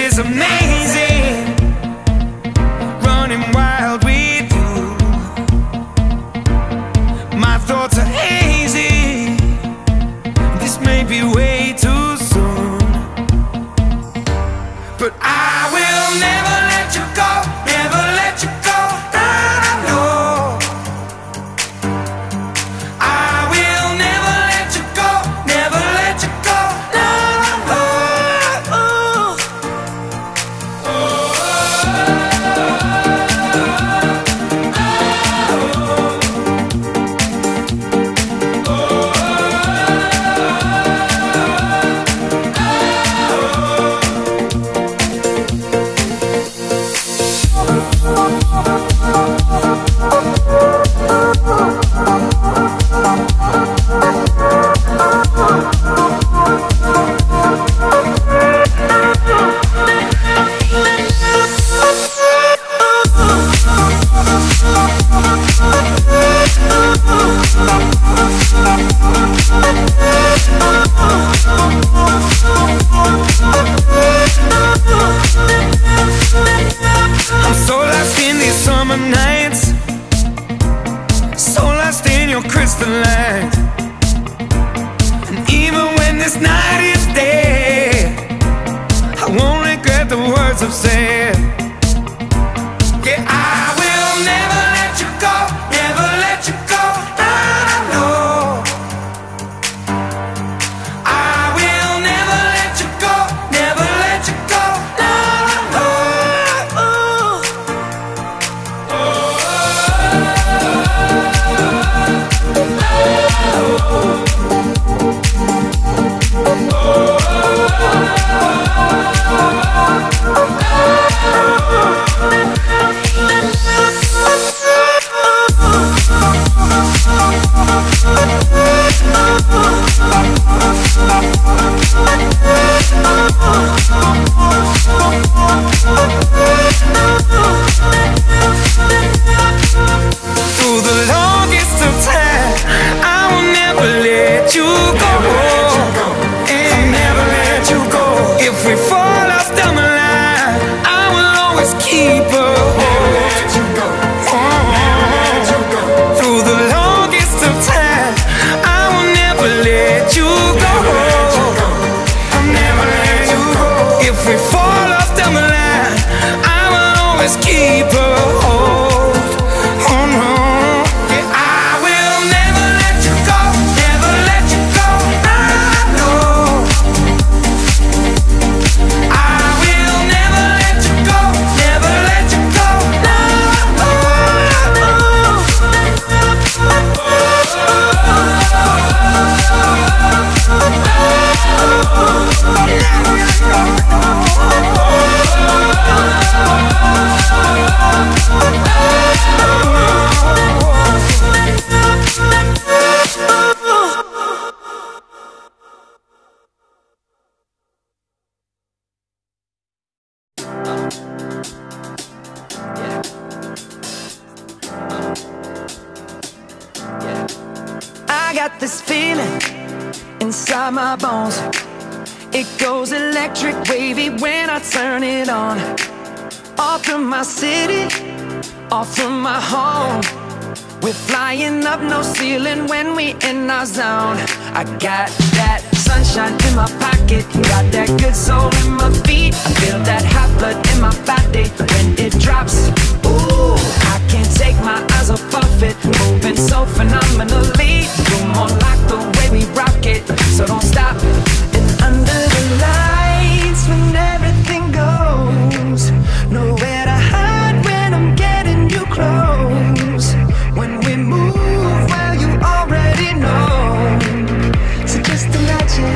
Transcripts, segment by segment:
is amazing, running wild with you. My thoughts are hazy, this may be way too soon, but I will never let you go, never let you go. I've said, yeah, I will never let you go, never let you go. No, I will never let you go, never let you go. Through the longest of time, I will never let you go. And never let you go. If we fall off down the line, I will always keep a hold. Through the longest of time, I will never let you go. I'll never let you go. If we fall off down the line, I will always keep a hold. I got this feeling inside my bones. It goes electric wavy when I turn it on. Off from my city, off from my home. We're flying up, no ceiling when we in our zone. I got that sunshine in my pocket, got that good soul in my feet. I feel that hot blood in my body when it drops. Ooh, I can't take my eyes off of it, moving so phenomenally. You're more like the way we rock it, so don't stop. And under the lights when everything goes, nowhere to hide when I'm getting you close. When we move, well, you already know. So just imagine,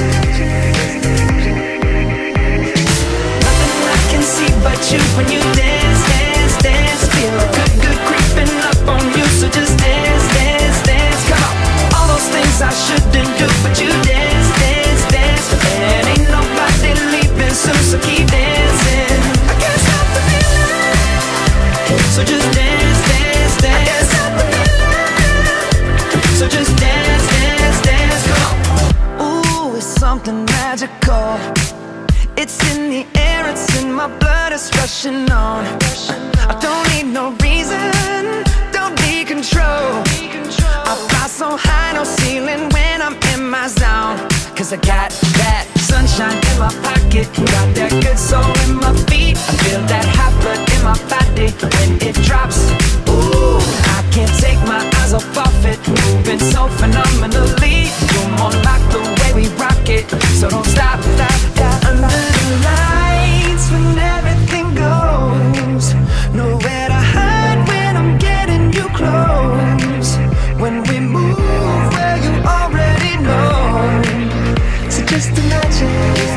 nothing I can see but you when you dance, dance, dance. Feel good, good creeping up on you. So just dance, dance, dance. Come on, all those things I shouldn't do, but you dance, dance, dance. And ain't nobody leaving soon, so keep dancing. I can't stop the feeling. So just dance, dance, dance. I can't stop the feeling. So just dance, dance, dance. Come on. Ooh, it's something magical. It's in the air. what's in my blood is rushing on. I don't need no reason, don't need control. I fly so high, no ceiling when I'm in my zone. Cause I got that sunshine in my pocket, got that good soul in my feet. I feel that hot blood in my body when it drops. Ooh, I can't take my eyes off of it, moving so phenomenally. You're more like the way we rock it, so don't stop, stop, stop. Under the lights when everything goes, nowhere to hide when I'm getting you close. When we move where you already know, so just imagine.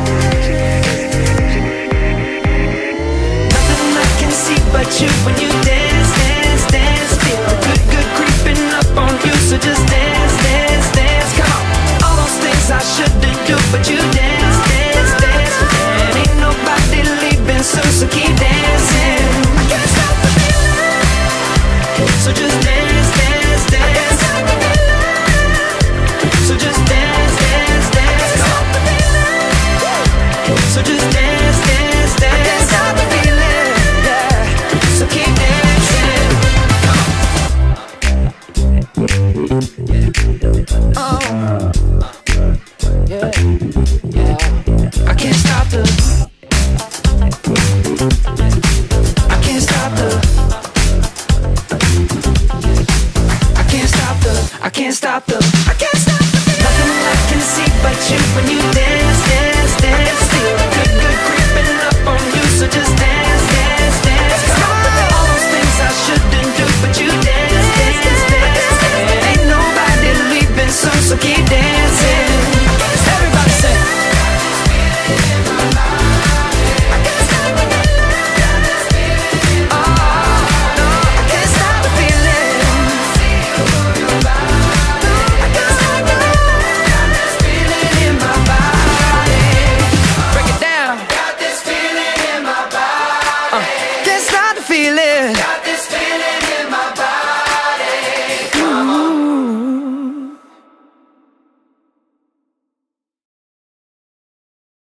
Nothing I can see but you when you dance, dance, dance. Feel the good, good creeping up on you, so just dance, dance, dance. Come on, all those things I shouldn't do, but you dance, dance, dance. And ain't nobody leaving soon, so keep dancing. I can't stop the feeling, so just dance, dance, dance. So just dance, dance, dance. So just dance, dance, dance. I can't stop the feeling, yeah. So keep dancing. Oh, yeah, yeah. I can't stop the. I can't stop the. I can't stop the. I can't stop the. I can't stop the. Nothing I can see but you when you dance.